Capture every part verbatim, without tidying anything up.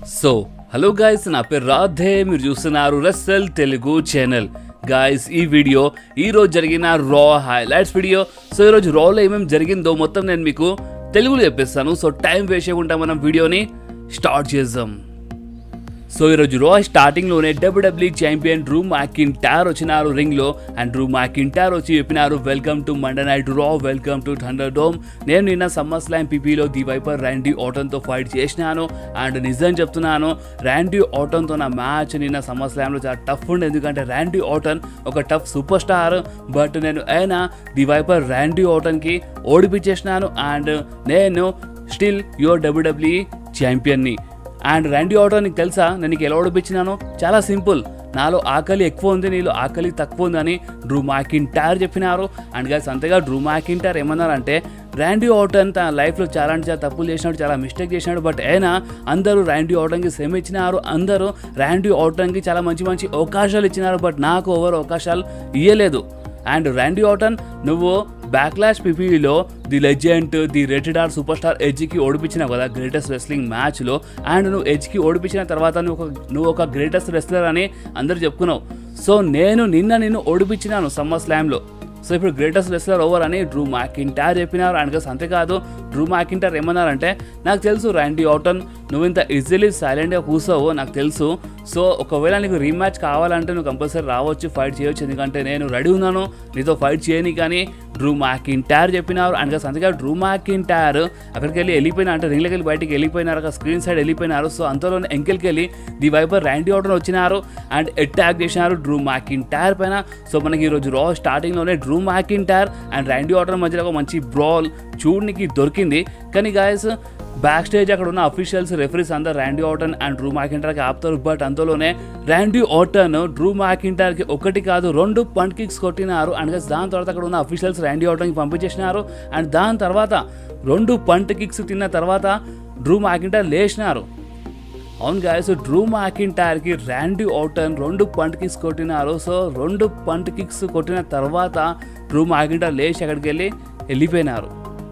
So hello guys, నా పేరు రాధే. మీరు చూస్తున్నారు రెస్సల్ తెలుగు ఛానల్. గాయస్, ఈ వీడియో ఈరోజు జరిగిన రా హైలైట్స్ వీడియో. సో ఈరోజు రాలో ఏమేమి జరిగిందో మొత్తం నేను మీకు తెలుగులో చెప్పేస్తాను. సో టైం వేస్ట్ చేయకుండా మనం వీడియోని స్టార్ట్ చేద్దాం. సో ఈరోజు రా స్టార్టింగ్లోనే డబ్ల్యూడబ్ల్యూఈ ఛాంపియన్ డ్రూ మ్యాకింటైర్ వచ్చినారు రింగ్లో. అండ్ డ్రూ మ్యాకింటైర్ వచ్చి చెప్పినారు, welcome to Monday night Raw, welcome to ThunderDome. నేను నిన్న సమ్మర్ స్లామ్ పీపీలో ది వైపర్ ర్యాండీ ఆర్టన్తో ఫైట్ చేసినాను. అండ్ నిజం చెప్తున్నాను, ర్యాండీ ఆర్టన్తో నా మ్యాచ్ నిన్న సమ్మర్ స్లామ్లో చాలా టఫ్ ఉండే. ఎందుకంటే ర్యాండీ ఆర్టన్ ఒక టఫ్ సూపర్ స్టార్. బట్ నేను అయినా ది వైపర్ ర్యాండీ ఆర్టన్కి ఓడిపించేసినాను. అండ్ నేను స్టిల్ యువర్ డబ్ల్యూడబ్ల్యూఈ ఛాంపియన్ని. అండ్ ర్యాండీ ఆర్టన్ నీకు తెలుసా నేను నీకు ఎలా ఓడిపించినాను? చాలా సింపుల్. నాలో ఆకలి ఎక్కువ ఉంది, నీలో ఆకలి తక్కువ ఉందని డ్రూ మ్యాకింటైర్ చెప్పినారు. అండ్ గైస్, అంతేగా డ్రూ మ్యాకింటైర్ ఏమన్నారంటే, ర్యాండీ ఆర్టన్ తన లైఫ్లో చాలా అంటే చాలా తప్పులు చేసినాడు, చాలా మిస్టేక్ చేసినాడు. బట్ అయినా అందరూ ర్యాండీ ఆర్టన్కి శ్రమ ఇచ్చినారు, అందరూ ర్యాండీ ఆర్టన్కి చాలా మంచి మంచి అవకాశాలు ఇచ్చినారు. బట్ నాకు ఎవరు అవకాశాలు ఇవ్వలేదు. అండ్ ర్యాండీ ఆర్టన్, నువ్వు బ్యాక్లాష్ పీపీలో the legend, the rated R superstar ఎడ్జ్కి ఓడిపించినావు కదా గ్రేటెస్ట్ రెస్లింగ్ మ్యాచ్లో. అండ్ నువ్వు ఎడ్జ్కి ఓడిపించిన తర్వాత నువ్వు ఒక నువ్వు ఒక గ్రేటెస్ట్ రెస్లర్ అని అందరు చెప్పుకున్నావు. సో నేను నిన్న నిన్ను ఓడిపించినాను సమ్మర్ స్లామ్లో. సో ఇప్పుడు గ్రేటెస్ట్ రెస్లర్ ఓవర్ అని డ్రూ మ్యాకింటైర్ చెప్పినారు. అండ్ గస్ అంతేకాదు, డ్రూ మ్యాకింటైర్ ఏమన్నారంటే, నాకు తెలుసు ర్యాండీ ఆర్టన్ నువ్వు ఇంత ఈజీలీ సైలెంట్గా కూర్చోవు, నాకు తెలుసు. సో ఒకవేళ నీకు రీమ్యాచ్ కావాలంటే నువ్వు కంపల్సరీ రావచ్చు, ఫైట్ చేయవచ్చు, ఎందుకంటే నేను రెడీ ఉన్నాను నీతో ఫైట్ చేయని కానీ డ్రూ మ్యాకింటైర్ చెప్పినారు. అండ్ గస్ అంతేకాదు, డ్రూ మ్యాకింటైర్ అక్కడికి వెళ్ళి వెళ్ళిపోయినా అంటే రింగ్లోకి వెళ్ళి బయటికి వెళ్ళిపోయినారు, అక్కడ స్క్రీన్ సైడ్ వెళ్ళిపోయినారు. సో అంతలోనే ఎంకెల్కి వెళ్ళి ది వైపర్ ర్యాండీ ఆర్టన్ వచ్చినారు అండ్ అటాక్ చేసినారు డ్రూ మ్యాకింటైర్ పైన. సో మనకి ఈరోజు రా స్టార్టింగ్లోనే Drew McIntyre and Randy Orton మధ్యలో ఒక మంచి బ్రాల్ చూడనికి దొరికింది. కానీ గాయస్, బ్యాక్ స్టేజ్ అక్కడ ఉన్న అఫీషియల్స్, రెఫరీస్ అందరు ర్యాండీ ఆర్టన్ అండ్ డ్రూ మ్యాకింటైర్కి ఆపుతారు. బట్ అంతలోనే ర్యాండీ ఆర్టన్ డ్రూ మ్యాకింటైర్కి ఒకటి కాదు రెండు పంట్ కిక్స్ కొట్టినారు. అండ్ దాని తర్వాత అక్కడ ఉన్న అఫీషియల్స్ ర్యాండీ ఆర్టన్కి పంపించేసినారు. అండ్ దాని తర్వాత రెండు పంట్ కిక్స్ తిన్న తర్వాత డ్రూ మ్యాకింటైర్ లేచినారు. అవును గాయస్, డ్రూ మ్యాకింటైర్కి ర్యాండీ ఆర్టన్ రెండు పంట్ కిక్స్ కొట్టినారు. సో రెండు పంట్ కిక్స్ కొట్టిన తర్వాత డ్రూ మ్యాకింటైర్ లేచి అక్కడికి వెళ్ళి వెళ్ళిపోయినారు.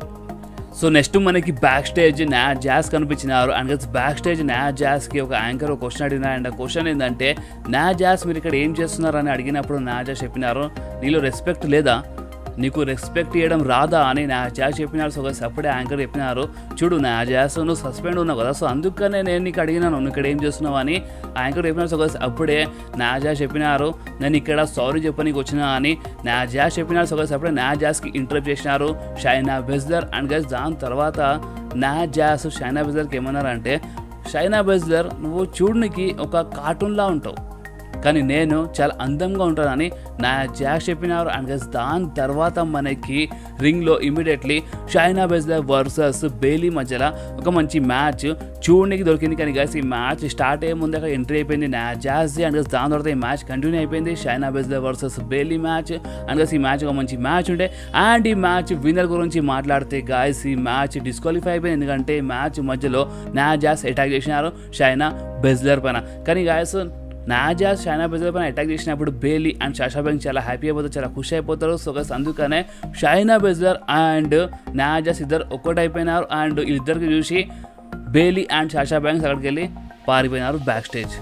సో నెక్స్ట్ మనకి బ్యాక్ స్టేజ్ న్యా జాస్ కనిపించినారు. అండ్ బ్యాక్ స్టేజ్ న్యా జాస్కి ఒక యాంకర్ ఒక క్వశ్చన్ అడిగినారు. అండ్ ఆ క్వశ్చన్ ఏంటంటే, న్యా జాస్ మీరు ఇక్కడ ఏం చేస్తున్నారు అని అడిగినప్పుడు న్యా జాస్ చెప్పినారు, నీలో రెస్పెక్ట్ లేదా, నీకు రెస్పెక్ట్ చేయడం రాదా అని నా జాస్ చెప్పినారు. సో అప్పుడే యాంకర్ చెప్పినారు, చూడు నా జాస్ నువ్వు సస్పెండ్ ఉన్నావు కదా, సో అందుకనే నేను నీకు అడిగినాను నువ్వు ఇక్కడ ఏం చేస్తున్నావు అని యాంకర్ చెప్పినారు. సో అప్పుడే నా జాస్ చెప్పినారు, నేను ఇక్కడ సారీ చెప్పనీకి వచ్చినా అని నా జాస్ చెప్పినారు. సో అప్పుడే నా జాస్కి ఇంటరప్ట్ చేసినారు షైనా బెజ్లర్. అండ్ గైస్ దాని తర్వాత నా జాస్ షైనా బెజ్లర్కి ఏమన్నారంటే, షైనా బెజ్లర్ నువ్వు చూడనికి ఒక కార్టూన్లా ఉంటావు కానీ నేను చాలా అందంగా ఉంటానని నా జాస్ చెప్పినారు. అండ్ గైస్ దాని తర్వాత మనకి రింగ్లో ఇమీడియట్లీ షైనా బెజ్లర్ వర్సెస్ బేలీ మధ్యలో ఒక మంచి మ్యాచ్ చూడడానికి దొరికింది. కానీ గైస్ ఈ మ్యాచ్ స్టార్ట్ అయ్యే ముందు అక్కడ ఎంట్రీ అయిపోయింది నా జాస్ది. అండ్ గైస్ దాని తర్వాత ఈ మ్యాచ్ కంటిన్యూ అయిపోయింది, Shayna Baszler versus Bayley match. And guys ఈ మ్యాచ్ ఒక మంచి మ్యాచ్ ఉండే. అండ్ ఈ మ్యాచ్ విన్నర్ గురించి మాట్లాడితే గాయస్, ఈ మ్యాచ్ డిస్క్వాలిఫై అయిపోయింది ఎందుకంటే ఈ మ్యాచ్ మధ్యలో నా జాస్ అటాక్ చేసినారు షైనా బెజ్లర్ పైన. కానీ గాయస్ నా జాస్ షైనా బెజ్లర్ పైన అటాక్ చేసినప్పుడు బేలీ అండ్ సాషా బ్యాంక్స్ చాలా హ్యాపీ అయిపోతారు, చాలా ఖుషి అయిపోతారు. సో గైస్ అందుకనే షైనా బెజ్లర్ అండ్ నా జాస్ ఇద్దరు ఒక్కటైపోయినారు. అండ్ వీళ్ళిద్దరికి చూసి బేలీ అండ్ సాషా బ్యాంక్స్ అక్కడికి వెళ్ళి పారిపోయినారు బ్యాక్ స్టేజ్.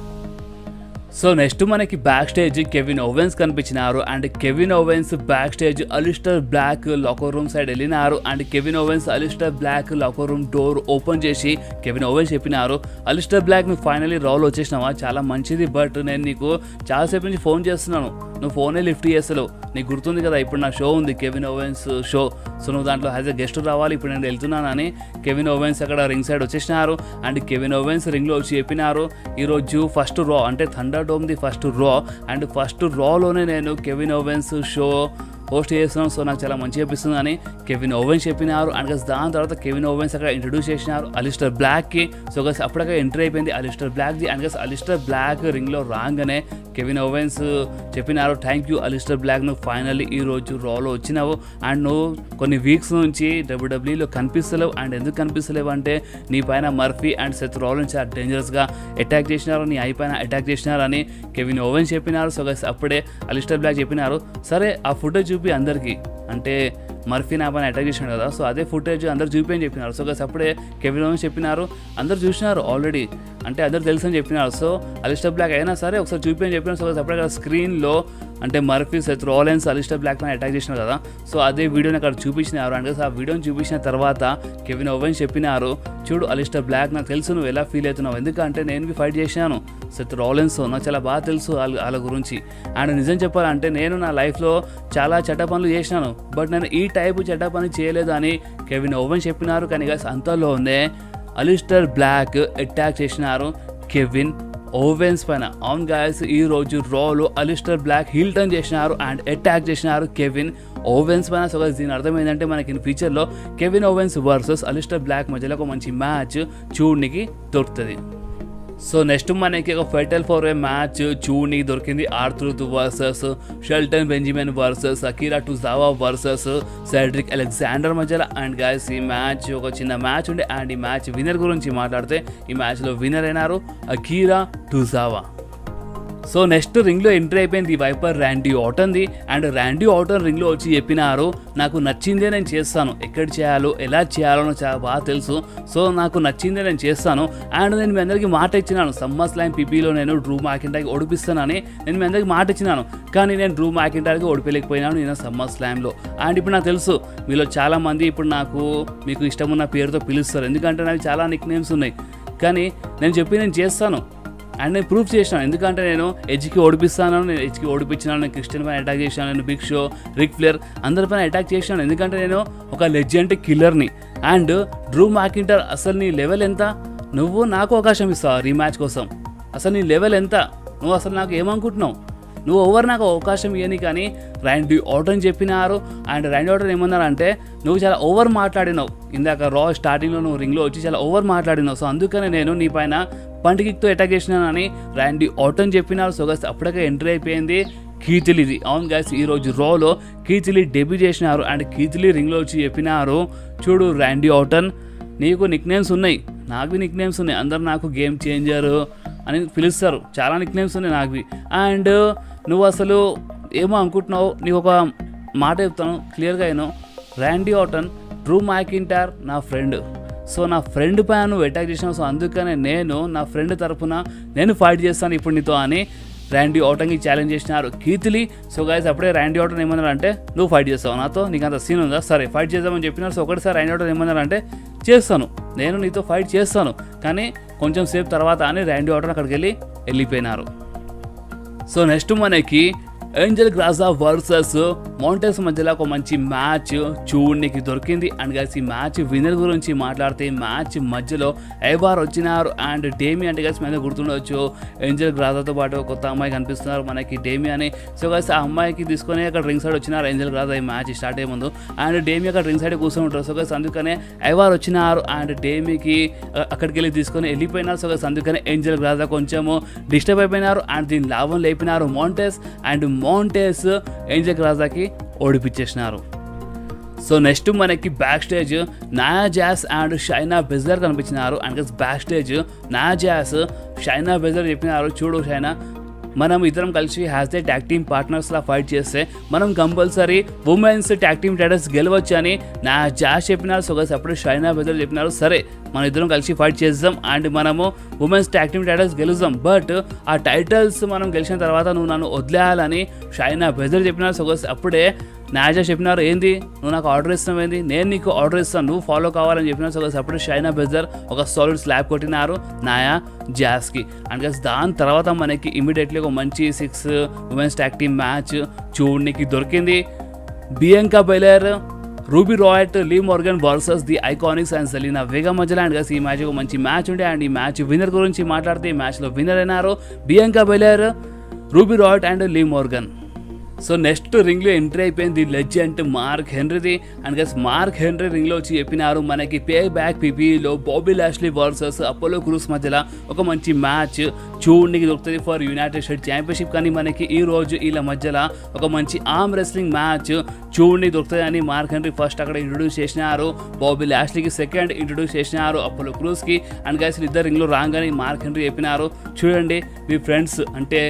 సో నెక్స్ట్ మనకి బ్యాక్ స్టేజ్ కెవిన్ ఓవెన్స్ కనిపించినారు. And Kevin Owens backstage Aleister Black locker room side వెళ్ళినారు. And Kevin Owens Aleister Black locker room door open చేసి Kevin Owens చెప్పినారు, Aleister Black నువ్వు finally రాల్ వచ్చేసినావా, చాలా మంచిది. బట్ నేను నీకు చాలాసేపు నుంచి ఫోన్ చేస్తున్నాను, నువ్వు ఫోనే లిఫ్ట్ చేస్తలేవు. నీకు గుర్తుంది కదా ఇప్పుడు నా షో ఉంది కెవిన్ ఓవెన్స్ షో, సో నువ్వు దాంట్లో యాజ్ ఎ గెస్ట్ రావాలి, ఇప్పుడు నేను వెళ్తున్నానని కెవిన్ ఓవెన్స్ అక్కడ రింగ్ సైడ్ వచ్చేసినారు. అండ్ కెవిన్ ఓవెన్స్ రింగ్లో వచ్చి చెప్పినారు, ఈరోజు ఫస్ట్ రా అంటే thunder dome the first Raw and first రాలోనే నేను కెవిన్ ఓవెన్స్ షో హోస్ట్ చేస్తున్నాను, సో నాకు చాలా మంచిగా అనిపిస్తుంది అని కెవిన్ ఓవెన్స్ చెప్పినారు. అండ్ గస్ దాని తర్వాత కెవిన్ ఓవెన్స్ అక్కడ ఇంట్రడ్యూస్ చేసినారు అలిస్టర్ బ్లాక్కి. సో గస్ అప్పటికే ఎంట్రీ అయిపోయింది అలిస్టర్ బ్లాక్ది. అండ్ గస్ అలిస్టర్ బ్లాక్ రింగ్లో రాగానే కెవిన్ ఓవెన్స్ చెప్పినారు, థ్యాంక్ యూ అలిస్టర్ బ్లాక్, నువ్వు ఫైనల్లీ ఈరోజు రాలో వచ్చినావు అండ్ నువ్వు కొన్ని వీక్స్ నుంచి డబ్ల్యూడబ్ల్యూఈలో కనిపిస్తలేవు. అండ్ ఎందుకు కనిపిస్తలేవు అంటే నీ పైన మర్ఫీ అండ్ సెత్ రాలిన్స్ చాలా డేంజరస్గా అటాక్ చేసినారు, నీ ఐ పైన అటాక్ చేసినారు అని కెవిన్ ఓవెన్స్ చెప్పినారు. సో గస్ అప్పుడే అలిస్టర్ బ్లాక్ చెప్పినారు, సరే ఆ ఫుటేజ్ చూపి అందరికీ, అంటే మర్ఫీ నా పైన అటాక్ చేసినాడు కదా, సో అదే ఫుటేజ్ అందరు చూపి అని చెప్పినారు. సో గస్ అప్పుడే కెవిన్ ఓవెన్స్ చెప్పినారు, అందరు చూసినారు ఆల్రెడీ, అంటే అందరు తెలుసు అని చెప్పినారు. సో అలిస్టర్ బ్లాక్ అయినా సరే ఒకసారి చూపించని చెప్పినారు. సో సపరేట్గా స్క్రీన్లో అంటే Murphy Seth Rollins Aleister Black పైన అటాక్ చేసినారు కదా, సో అదే వీడియోని అక్కడ చూపించినారు. అంటే ఆ వీడియోని చూపించిన తర్వాత కెవిన్ ఓవెన్స్ చెప్పినారు, చూడు అలిస్టర్ బ్లాక్ నాకు తెలుసు నువ్వు ఎలా ఫీల్ అవుతున్నావు, ఎందుకంటే నేను ఫైట్ చేశాను సెత్ రాలెన్స్, నాకు చాలా బాగా తెలుసు వాళ్ళ వాళ్ళ గురించి. అండ్ నిజం చెప్పాలంటే నేను నా లైఫ్లో చాలా చెడ్డ పనులు చేసినాను, బట్ నేను ఈ టైపు చెడ్డ పని చేయలేదు అని కెవిన్ ఓవెన్స్ చెప్పినారు. కానీ గైస్ అంతలోనే అలిస్టర్ బ్లాక్ అటాక్ చేసినారు కెవిన్ ఓవెన్స్ పైన. అవును గైస్, ఈ రోజు రాలో అలిస్టర్ బ్లాక్ హీల్ టర్న్ చేసినారు అండ్ అటాక్ చేసినారు కెవిన్ ఓవెన్స్ పైన. సో గైస్ దీని అర్థం ఏంటంటే మనకి ఫ్యూచర్లో Kevin Owens versus Aleister Black మధ్యలో ఒక మంచి మ్యాచ్ చూడనికి దొరుకుతుంది. సో నెక్స్ట్ మనకి ఒక ఫైటల్ ఫోర్ వే మ్యాచ్ చూడనికి దొరికింది. Arthur versus Shelton Benjamin versus Akira Tozawa versus Cedric Alexander మధ్యలో. అండ్ గైస్ ఈ మ్యాచ్ ఒక చిన్న మ్యాచ్ ఉండే. అండ్ ఈ మ్యాచ్ విన్నర్ గురించి మాట్లాడితే ఈ మ్యాచ్లో విన్నర్ అయినారు అకీరా టోజావా. సో నెక్స్ట్ రింగ్లో ఎంట్రీ అయిపోయింది వైపర్ ర్యాండీ ఆర్టన్ది. అండ్ ర్యాండీ ఆర్టన్ రింగ్లో వచ్చి చెప్పినారు, నాకు నచ్చిందే నేను చేస్తాను, ఎక్కడ చేయాలో ఎలా చేయాలో నాకు చాలా బాగా తెలుసు, సో నాకు నచ్చిందే నేను చేస్తాను. అండ్ నేను మీ అందరికీ మాట ఇచ్చినాను సమ్మర్ స్లామ్ పీపీలో నేను డ్రూ మ్యాకింటైర్కి ఓడిపిస్తానని నేను మీ అందరికీ మాట ఇచ్చినాను. కానీ నేను డ్రూ మ్యాకింటైర్కి ఓడిపోలేకపోయినాను నేను సమ్మర్ స్లామ్లో. అండ్ ఇప్పుడు నాకు తెలుసు మీలో చాలామంది ఇప్పుడు నాకు మీకు ఇష్టమున్న పేరుతో పిలుస్తారు, ఎందుకంటే నాకు చాలా నిక్ నేమ్స్ ఉన్నాయి. కానీ నేను చెప్పి నేను చేస్తాను అండ్ నేను ప్రూఫ్ చేసినాను, ఎందుకంటే నేను ఎడ్జ్కి ఓడిపిస్తాను, నేను ఎడ్జ్కి ఓడిపించినాను, నేను క్రిస్టియన్ పైన అటాక్ చేసినాను, నేను బిగ్ షో రిక్ ఫ్లేర్ అందరిపైన అటాక్ చేసినాను, ఎందుకంటే నేను ఒక లెజెండ్ కిల్లర్ని. అండ్ డ్రూ మ్యాకింటైర్ అసలు నీ లెవెల్ ఎంత, నువ్వు నాకు అవకాశం ఇస్తావు రీమ్యాచ్ కోసం, అసలు నీ లెవెల్ ఎంత, నువ్వు అసలు నాకు ఏమనుకుంటున్నావు, నువ్వు ఎవరు నాకు అవకాశం ఇవ్వని. కానీ ర్యాండీ ఆర్టన్ చెప్పినారు. అండ్ ర్యాండీ ఆర్టన్ ఏమన్నారంటే నువ్వు చాలా ఓవర్ మాట్లాడినావు, ఇందాక రా స్టార్టింగ్లో నువ్వు రింగ్లో వచ్చి చాలా ఓవర్ మాట్లాడినావు, సో అందుకనే నేను నీ పైన పంటికితో అటాక్ చేసినానని ర్యాండీ ఆర్టన్ చెప్పినారు. సో గైస్ అప్పటికే ఎంట్రీ అయిపోయింది కీత్ లీ. అవును గైస్ ఈరోజు రాలో కీత్ లీ డెబ్యూ చేసినారు. అండ్ కీత్ లీ రింగ్లో వచ్చి చెప్పినారు, చూడు ర్యాండీ ఆర్టన్ నీకు నిక్ నేమ్స్ ఉన్నాయి, నాకు నిక్ నేమ్స్ ఉన్నాయి, అందరు నాకు గేమ్ చేంజర్ అని పిలుస్తారు, చాలా నిక్ నేమ్స్ ఉన్నాయి నాకు. అండ్ నువ్వు అసలు ఏమో అనుకుంటున్నావు, నీకు ఒక మాట చెప్తాను క్లియర్గా అయినా, ర్యాండీ ఆర్టన్ డ్రూ మ్యాకింటైర్ నా ఫ్రెండ్, సో నా ఫ్రెండ్ పైన నువ్వు అటాక్ చేసినావు, సో అందుకనే నేను నా ఫ్రెండ్ తరఫున నేను ఫైట్ చేస్తాను ఇప్పుడు నీతో అని ర్యాండీ ఆర్టన్కి ఛాలెంజ్ చేసినారు కీత్ లీ. సో గైస్ అప్పుడే ర్యాండీ ఆర్టన్ ఏమన్నారంటే నువ్వు ఫైట్ చేస్తావు నాతో, నీకు అంత సీన్ ఉందా, సరే ఫైట్ చేద్దామని చెప్పినారు. సో ఒకటిసారి ర్యాండీ ఆర్టన్ ఏమన్నారంటే చేస్తాను, నేను నీతో ఫైట్ చేస్తాను, కానీ కొంచెం సేపు తర్వాత అని ర్యాండీ ఆర్టన్ అక్కడికి వెళ్ళి వెళ్ళిపోయినారు. సో నెక్స్ట్ మనకి ఏంజెల్ గ్రాజా వర్సెస్ మౌంటైన్స్ మధ్యలో ఒక మంచి మ్యాచ్ చూడడానికి దొరికింది. అండ్ గైస్ ఈ మ్యాచ్ విన్నర్ గురించి మాట్లాడితే మ్యాచ్ మధ్యలో ఎవార్ వచ్చినారు అండ్ డేమి అంటే గైస్ మీద గుర్తుండవచ్చు, ఏంజెల్ గ్రాజాతో పాటు కొత్త అమ్మాయి కనిపిస్తున్నారు మనకి డేమి అని. సో గైస్ ఆ అమ్మాయికి తీసుకొని అక్కడ రింగ్ సైడ్ వచ్చినారు ఏంజెల్ గ్రాజా ఈ మ్యాచ్ స్టార్ట్ అయ్యే ముందు. అండ్ డేమి అక్కడ రింగ్ సైడ్ కూర్చొని ఉంటారు. సో గైస్ అందుకనే ఎవార్ వచ్చినారు అండ్ డేమికి అక్కడికి వెళ్ళి తీసుకొని వెళ్ళిపోయినారు. సో గైస్ అందుకనే ఏంజెల్ గ్రాజా కొంచెము డిస్టర్బ్ అయిపోయినారు అండ్ దీని లాభం లేపినారు మౌంటైన్స్. అండ్ మౌంటైన్స్ ఏంజెల్ గ్రాజాకి ఓడిపించేసినారు. సో నెక్స్ట్ మనకి బ్యాక్ స్టేజ్ నాయా జాస్ అండ్ షైనా బెజర్ కనిపించినారు. అండ్ బ్యాక్ స్టేజ్ నాయా జాస్ షైనా బెజర్ చెప్పినారు, చూడు షైనా మనం ఇద్దరం కలిసి హ్యాస్ దే ట్యాగ్ టీమ్ పార్ట్నర్స్లా ఫైట్ చేస్తే మనం compulsory women's tag team titles గెలవచ్చు అని నా జాస్ చెప్పినారు. సో గైస్ అప్పుడు షైనా బెజర్ చెప్పినారు, సరే మన ఇద్దరం కలిసి ఫైట్ చేద్దాం అండ్ మనము ఉమెన్స్ ట్యాగ్ టీమ్ టైటిల్స్ గెలుద్దాం, బట్ ఆ టైటిల్స్ మనం గెలిచిన తర్వాత నువ్వు నన్ను వదిలేయాలని షైనా బెజర్ చెప్పినారు. సో గైస్ అప్పుడే నాజా చెప్పినారు, ఏంది నువ్వు నాకు ఆర్డర్ ఇస్తావు, ఏంది నేను నీకు ఆర్డర్ ఇస్తాను, నువ్వు ఫాలో కావాలని చెప్పినారు. సో గైస్ అప్పుడు షైనా బెజర్ ఒక సాలిడ్ స్లాబ్ కొట్టినారు నాయా జాస్కి. అండ్ గైస్ దాని తర్వాత మనకి ఇమీడియట్లీ ఒక మంచి six women's tag team match చూడడానికి దొరికింది. Bianca Belair, Ruby Riott, Liv Morgan versus the IIconics and Zelina Vega మధ్యలో. అండ్ గైస్ ఈ మ్యాచ్ ఒక మంచి మ్యాచ్ ఉండే. అండ్ ఈ మ్యాచ్ విన్నర్ గురించి మాట్లాడితే ఈ మ్యాచ్లో విన్నర్ అయినారు Bianca Belair, Ruby Riott and Liv Morgan. So next రింగ్లో ఎంట్రీ అయిపోయింది లెజెండ్ మార్క్ హెన్రీది. అండ్ గైస్ మార్క్ హెన్రీ రింగ్లో వచ్చి చెప్పినారు మనకి పే బ్యాక్ పీపీలో Bobby Lashley versus Apollo Crews మధ్యలో ఒక మంచి మ్యాచ్ చూడడానికి దొరుకుతుంది ఫర్ యునైటెడ్ స్టేట్స్ ఛాంపియన్షిప్. కానీ మనకి ఈ రోజు వీళ్ళ మధ్యలో ఒక మంచి ఆర్మ్ రెస్లింగ్ మ్యాచ్ చూడడానికి దొరుకుతుంది అని మార్క్ హెన్రీ ఫస్ట్ అక్కడ ఇంట్రొడ్యూస్ చేసినారు, బాబీ లాష్లీకి సెకండ్ ఇంట్రొడ్యూస్ చేసినారు అపోలో క్రూస్కి. అండ్ గైస్ ఇద్దరు రింగ్లో రాగానే మార్క్ హెన్రీ చెప్పినారు, చూడండి మీ ఫ్రెండ్స్ అంటే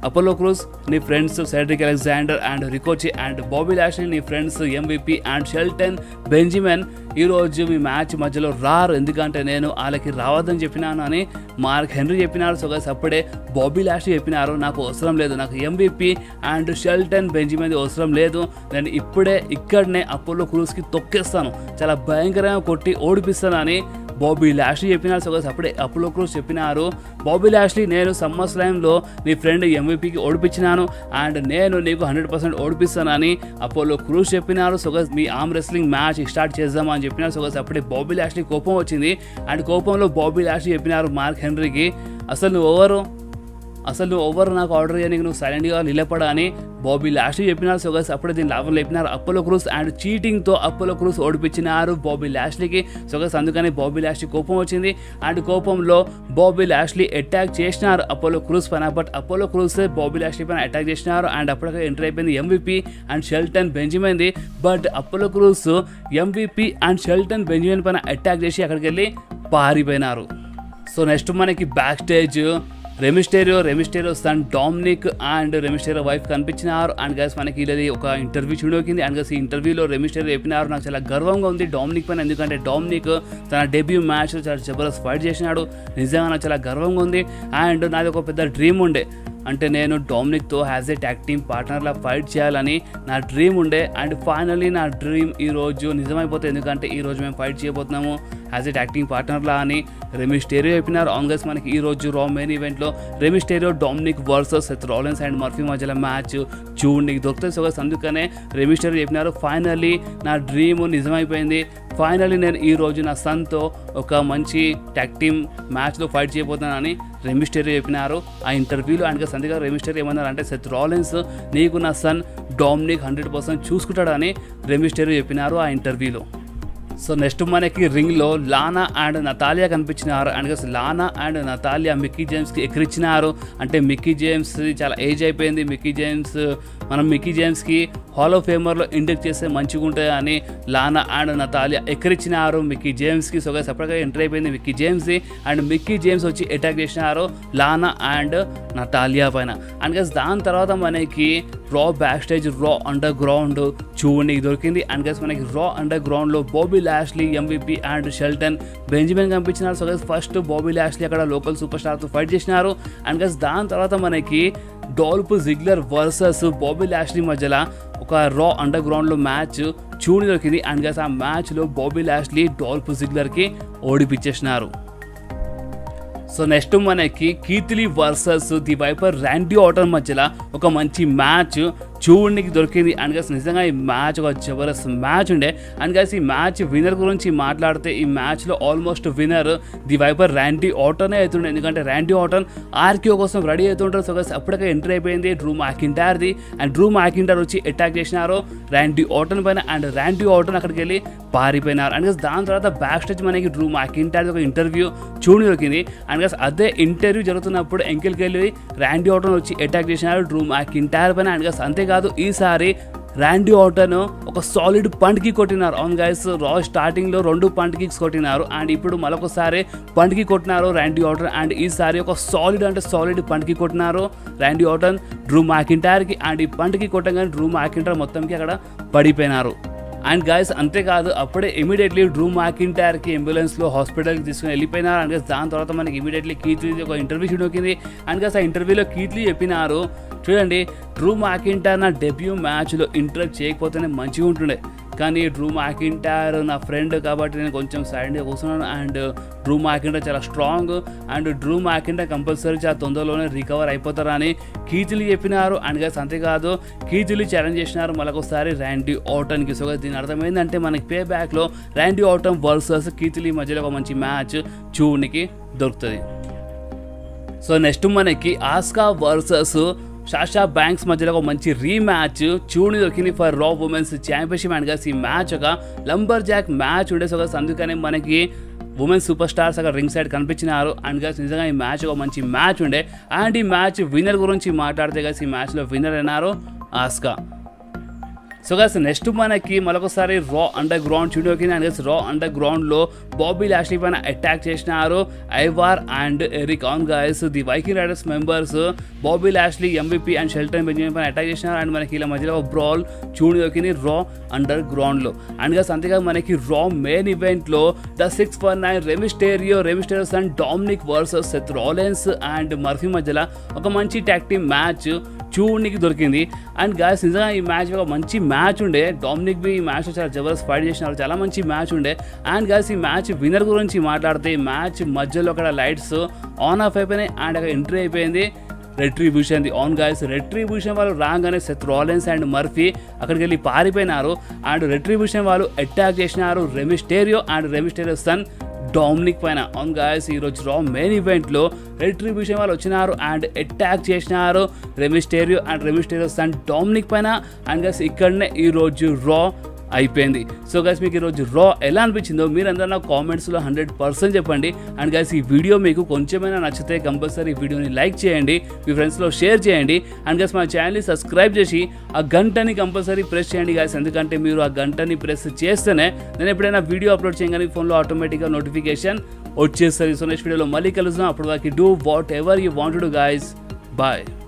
అపోలో క్రూస్ నీ friends Cedric Alexander and Ricochet and Bobby Lashley నీ friends MVP and Shelton Benjamin ఈరోజు మీ మ్యాచ్ మధ్యలో రారు, ఎందుకంటే నేను వాళ్ళకి రావద్దని చెప్పినాను అని మార్క్ హెన్రీ చెప్పినారు. సో గైస్ అప్పుడే బాబీ లాష్లీ చెప్పినారు నాకు అవసరం లేదు, నాకు ఎంవిపి అండ్ షెల్టన్ బెంజమిన్ అవసరం లేదు, నేను ఇప్పుడే ఇక్కడనే అపోలో క్రూస్కి తొక్కేస్తాను, చాలా భయంకరంగా కొట్టి ఓడిపిస్తానని బాబీ లాష్లీ చెప్పినారు. సో గైస్ అప్పుడే అపోలో క్రూస్ చెప్పినారు, బాబీ లాష్లీ నేను సమ్మర్ స్లామ్లో నీ ఫ్రెండ్ ఎంవిపికి ఓడిపించినాను అండ్ నేను నీకు హండ్రెడ్ పర్సెంట్ ఓడిపిస్తానని అపోలో క్రూస్ చెప్పినారు. సో గైస్ మీ ఆర్మ్ రెస్లింగ్ మ్యాచ్ స్టార్ట్ చేద్దామని చెప్పినారు. సో గైస్ అప్పుడే బాబీ లాష్లీ కోపం వచ్చింది అండ్ కోపంలో బాబీ లాష్లీ చెప్పినారు మార్క్ హెన్రీకి, అసలు నువ్వు ఎవరు అసలు నువ్వు ఎవరు నాకు ఆర్డర్ చేయడానికి, నువ్వు సైలెంట్గా నిలబడా అని బాబీ లాష్లీ చెప్పినారు. సో గైస్ అప్పుడే దీని లాభం లేపినారు అపోలో క్రూస్ అండ్ చీటింగ్తో అపోలో క్రూస్ ఓడిపించినారు బాబీ లాష్లీకి. సో గైస్ అందుకని బాబీ లాష్లీ కోపం వచ్చింది అండ్ కోపంలో బాబీ లాష్లీ అటాక్ చేసినారు అపోలో క్రూస్ పైన. But Apollo Crews Bobby Lashley పైన అటాక్ చేసినారు అండ్ అప్పటికే ఎంటర్ అయిపోయింది ఎంవిపి అండ్ షెల్టన్ బెంజమిన్ది. But Apollo Crews MVP and Shelton Benjamin పైన అటాక్ చేసి అక్కడికి వెళ్ళి పారిపోయినారు. సో నెక్స్ట్ మనకి backstage Rey Mysterio Rey Mysterio son Dominik and Rey Mysterio wife కనిపించినారు అండ్ గైస్ మనకి ఇది ఒక ఇంటర్వ్యూ చూడొచ్చింది అండ్ గైస్ ఈ ఇంటర్వ్యూలో రెమిస్టేరియో చెప్పినారు నాకు చాలా గర్వంగా ఉంది డామినిక్ పైన, ఎందుకంటే డామినిక్ తన డెబ్యూ మ్యాచ్లో చాలా జబర్దస్త్ ఫైట్ చేసినాడు, నిజంగా నాకు చాలా గర్వంగా ఉంది అండ్ నాది ఒక పెద్ద డ్రీమ్ ఉండే, అంటే నేను డామినిక్తో యాజ్ ఏ ట్యాగ్ టీమ్ పార్ట్నర్లా ఫైట్ చేయాలని నా డ్రీమ్ ఉండే అండ్ ఫైనల్లీ నా డ్రీమ్ ఈరోజు నిజమైపోతుంది, ఎందుకంటే ఈరోజు మేము ఫైట్ చేయబోతున్నాము యాజ్ ఏ ట్యాగ్ టీమ్ పార్ట్నర్లా అని రెమిస్టేరియో చెప్పినారు. ఆన్ గైస్ మనకి ఈరోజు రా మెయిన్ ఈవెంట్లో Rey Mysterio Dominik versus Seth Rollins and Murphy మధ్యలో మ్యాచ్ చూడండి దొరుకుతుంది. సో గైస్ అందుకనే రెమిస్టేరియో చెప్పినారు ఫైనల్లీ నా డ్రీమ్ నిజమైపోయింది, ఫైనల్లీ నేను ఈరోజు నా సన్తో ఒక మంచి ట్యాగ్ టీమ్ మ్యాచ్లో ఫైట్ చేయబోతున్నానని రెమిస్టేరియో చెప్పినారు ఆ ఇంటర్వ్యూలో. అండ్ సందిగా రెమిస్టేరియో ఏమన్నారు అంటే సెత్ రాలిన్స్ నీకు నా సన్ డామినిక్ హండ్రెడ్ పర్సెంట్ చూసుకుంటాడని రెమిస్టేరియో చెప్పినారు ఆ ఇంటర్వ్యూలో. సో నెక్స్ట్ మనకి రింగ్లో లానా అండ్ నతాలియా కనిపించినారు and guys Lana and Natalya Mickie జేమ్స్కి ఎక్కిరించినారు, అంటే మిక్కీ జేమ్స్ చాలా ఏజ్ అయిపోయింది, మిక్కీ జేమ్స్ మనం మిక్కీ జేమ్స్కి హాల్ ఆఫ్ ఫేమర్లో ఇండక్ట్ చేస్తే మంచిగా ఉంటుంది అని లానా అండ్ నతాలియా ఎక్కిరించినారు మిక్కీ జేమ్స్కి. సో గైస్ సపరేట్గా ఎంటర్ అయిపోయింది మిక్కీ జేమ్స్ది అండ్ మిక్కీ జేమ్స్ వచ్చి అటాక్ చేసినారు లానా అండ్ నతాలియా పైన. అండ్ గైస్ దాని తర్వాత మనకి Raw backstage Raw Underground చూడండి దొరికింది అండ్ గైస్ మనకి రా అండర్ గ్రౌండ్లో Bobby Lashley MVP and Shelton Benjamin కనిపించినారు. So guys first Bobby Lashley అక్కడ లోకల్ సూపర్ స్టార్తో ఫైట్ చేసినారు అండ్ గైస్ దాని తర్వాత మనకి Dolph Ziggler versus Bobby Lashley మధ్యలో ఒక రా అండర్ గ్రౌండ్లో మ్యాచ్ చూని దొరికింది అండ్ గైస్ ఆ మ్యాచ్లో బాబీ లాష్లీ డాల్ఫ్ జిగ్లర్కి ఓడిపించేసినారు. సో నెక్స్ట్ మనకి Keith Lee versus the viper Randy Orton మధ్యలో ఒక మంచి మ్యాచ్ చూడడానికి దొరికింది అండ్ గైస్ నిజంగా ఈ మ్యాచ్ ఒక జబర్దస్త్ మ్యాచ్ ఉండే అండ్ గైస్ ఈ మ్యాచ్ విన్నర్ గురించి మాట్లాడితే ఈ మ్యాచ్లో almost winner the viper Randy ఆర్టనే అవుతుండే, ఎందుకంటే ర్యాండీ ఆర్టన్ ఆర్క్యూ కోసం రెడీ అవుతుంటారు. సో గైస్ అప్పటికే ఎంటర్ అయిపోయింది డ్రూ మ్యాకింటైర్ది అండ్ డ్రూ మ్యాకింటైర్ వచ్చి అటాక్ చేసినారు ర్యాండీ ఆర్టన్ పైన అండ్ ర్యాండీ ఆర్టన్ అక్కడికి వెళ్ళి పారిపోయినారు. అండ్ గైస్ దాని తర్వాత బ్యాక్ స్టేజ్ మనకి డ్రూ మ్యాకింటైర్ ఒక ఇంటర్వ్యూ చూడని దొరికింది అండ్ గైస్ అదే ఇంటర్వ్యూ జరుగుతున్నప్పుడు ఎంకెల్కి వెళ్ళి ర్యాండీ ఆర్టన్ వచ్చి అటాక్ చేసినారు డ్రూ మ్యాకింటైర్ పైన అండ్ గైస్ అంతేకాదు ఈసారి ర్యాండీ ఆర్టన్ ఒక సాలిడ్ పంట్ కిక్ కొట్టినారు. అవును గైస్ రా స్టార్టింగ్లో రెండు పంట్ కిక్స్ కొట్టినారు అండ్ ఇప్పుడు మరొకసారి పంట్ కిక్ కొట్టినారు ర్యాండీ ఆర్టన్ అండ్ ఈసారి ఒక సాలిడ్ అంటే సాలిడ్ పంట్ కిక్ కొట్టినారు ర్యాండీ ఆర్టన్ డ్రూ మ్యాకింటైర్కి అండ్ ఈ పంట్ కిక్ కొట్టగానే డ్రూ మ్యాకింటైర్ మొత్తంకి అక్కడ పడిపోయినారు. అండ్ గైస్ అంతేకాదు అప్పుడే ఇమీడియట్లీ డ్రూ మ్యాకింటైర్కి అంబులెన్స్లో హాస్పిటల్కి తీసుకుని వెళ్ళిపోయినారు అండ్ గైస్ దాని తర్వాత మనకి ఇమీడియట్లీ కీత్ లీ ఒక ఇంటర్వ్యూ చూడొచ్చింది అండ్ గైస్ ఆ ఇంటర్వ్యూలో కీత్ లీ చెప్పినారు చూడండి డ్రూ మ్యాకింటైర్ నా డెబ్యూ మ్యాచ్లో ఇంటరప్ట్ చేయకపోతేనే మంచిగా ఉంటుండే, కానీ డ్రూ మ్యాకింటైర్ నా ఫ్రెండ్ కాబట్టి నేను కొంచెం సైడ్గా కూర్చున్నాను అండ్ డ్రూ మ్యాకింటైర్ చాలా strong and Drew McIntyre compulsory చాలా తొందరలోనే రికవర్ అయిపోతారని కీత్ లీ చెప్పినారు అండ్ గైస్ అంతేకాదు కీత్ లీ ఛాలెంజ్ చేసినారు మళ్ళొకసారి ర్యాండీ ఆర్టన్కి. సో దీని అర్థం ఏంటంటే మనకి పే బ్యాక్లో Randy Orton versus Keith Lee మధ్యలో ఒక మంచి మ్యాచ్ చూడనికి దొరుకుతుంది. సో నెక్స్ట్ మనకి ఆస్కా వర్సెస్ సాషా బ్యాంక్స్ మధ్యలో ఒక మంచి రీమ్యాచ్ చూడని దొరికింది for Raw women's championship and guys ఈ మ్యాచ్ ఒక లంబర్ జాక్ మ్యాచ్ ఉండే. సో గైస్ అందుకనే మనకి ఉమెన్స్ సూపర్ స్టార్స్ అక్కడ రింగ్ సైడ్ కనిపించినారు అండ్ గైస్ నిజంగా ఈ మ్యాచ్ ఒక మంచి మ్యాచ్ ఉండే అండ్ ఈ మ్యాచ్ విన్నర్ గురించి మాట్లాడితే గైస్ ఈ మ్యాచ్లో విన్నర్ అయినారు ఆస్కా. సో గైస్ నెక్స్ట్ మనకి మరొకసారి రా అండర్ గ్రౌండ్ చూడోకి and guys Raw Underground లో బాబీ లాష్లీ పైన అటాక్ చేసినారు Ivar and Erik and guys the Viking Raiders members Bobby Lashley MVP and Shelton Benjamin పైన అటాక్ చేసినారు and మనకి ఇలా మధ్యలో బ్రాల్ చూడోకి రా అండర్ గ్రౌండ్ లో అండ్ గైస్ అంతేకాదు మనకి రా మెయిన్ ఈవెంట్ లో the six for nine Rey Mysterio Rey Mysterios and Dominik versus Seth Rollins and Murphy మధ్యలో ఒక మంచి టాగ్ టీమ్ మ్యాచ్ చూడడానికి దొరికింది అండ్ గాయస్ నిజంగా ఈ మ్యాచ్ ఒక మంచి మ్యాచ్ ఉండే డామినిక్ బి ఈ మ్యాచ్లో చాలా జబర్దస్త్ ఫైట్ చేసినారు చాలా మంచి మ్యాచ్ ఉండే అండ్ గాయస్ ఈ మ్యాచ్ విన్నర్ గురించి మాట్లాడితే ఈ మ్యాచ్ మధ్యలో అక్కడ లైట్స్ ఆన్ ఆఫ్ అయిపోయినాయి అండ్ అక్కడ ఎంట్రీ అయిపోయింది Retribution the on guys Retribution వాళ్ళు రాగానే సెత్ రాలిన్స్ అండ్ మర్ఫీ అక్కడికి వెళ్ళి పారిపోయినారు అండ్ రెట్రిబ్యూషన్ వాళ్ళు అటాక్ చేసినారు Rey Mysterio and Rey Mysterio son Dominik పైన ఆన్ గాయస్ ఈరోజు రా మెయిన్ ఈవెంట్లో రెట్రిబ్యూషన్ వాళ్ళు వచ్చినారు అండ్ అటాక్ చేసినారు Rey Mysterio and Rey Mysterio son Dominik పైన అండ్ గాయస్ ఇక్కడనే ఈరోజు రా అయిపోయింది. సో గైస్ మీకు ఈరోజు రా ఎలా అనిపించిందో మీరందరూ నాకు కామెంట్స్లో హండ్రెడ్ పర్సెంట్ చెప్పండి అండ్ గైస్ ఈ వీడియో మీకు కొంచెమైనా నచ్చితే కంపల్సరీ ఈ వీడియోని లైక్ చేయండి మీ ఫ్రెండ్స్లో షేర్ చేయండి అండ్ గైస్ మా ఛానల్ని సబ్స్క్రైబ్ చేసి ఆ గంటని కంపల్సరీ ప్రెస్ చేయండి గైస్ ఎందుకంటే మీరు ఆ గంటని ప్రెస్ చేస్తేనే నేను ఎప్పుడైనా వీడియో అప్లోడ్ చేయగానే ఫోన్లో ఆటోమేటిక్గా నోటిఫికేషన్ వచ్చేస్తుంది. సో నెక్స్ట్ వీడియోలో మళ్ళీ కలుద్దాం అప్పుడు వరకు do whatever you want to guys bye.